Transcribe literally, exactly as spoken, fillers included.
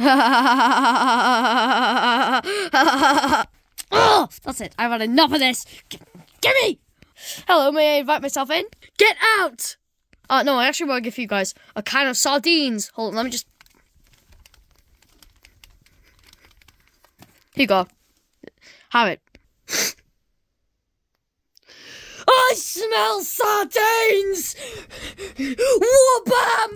Oh, that's it. I've had enough of this. G gimme! Hello, may I invite myself in? Get out! Uh, no, I actually want to give you guys a can of sardines. Hold on, let me just... Here you go. Have it. I smell sardines! Whoop-bam!